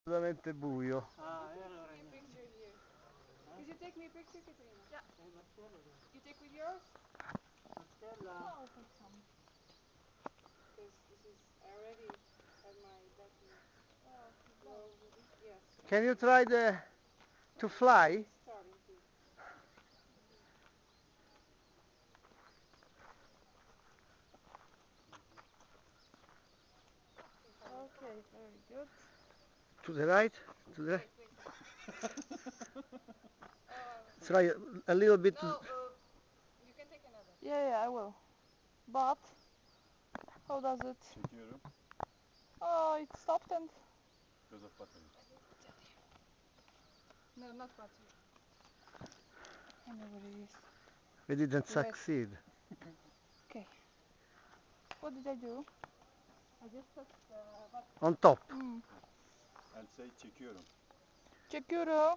Assolutamente buio. Allora you picture here. Could you take me a picture, Katrina? Yeah. You take with yours? Marcella. I'll take some. Because this is I already had my battery low. Yes. Can you try to fly? It's starting to. Okay, very good. To the right? To the Wait, wait. try a little bit. No, you can take another. Yeah, I will. But how does it? Çekiyorum. Oh, it stopped and Because of battery. No, not battery. I know what it is. We didn't Yes. succeed. Okay. What did I do? I just touched the button. On top. And say çekiyorum. Çekiyorum.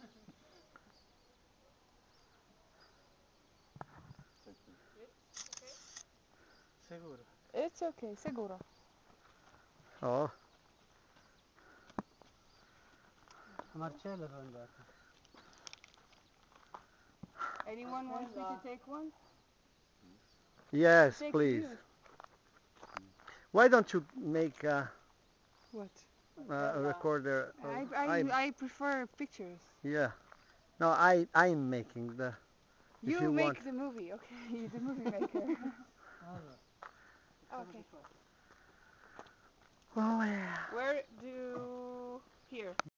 Çektim. It's okay. Seguro. It's okay, seguro. Oh, Marcello è andato. Anyone wants me to take one? yes, Take please. you. Why don't you make What? a recorder? I prefer pictures. Yeah. No, I'm making the. If You you make want. the movie, okay? The movie maker. Allora. Okay. Oh yeah. Where do... Here.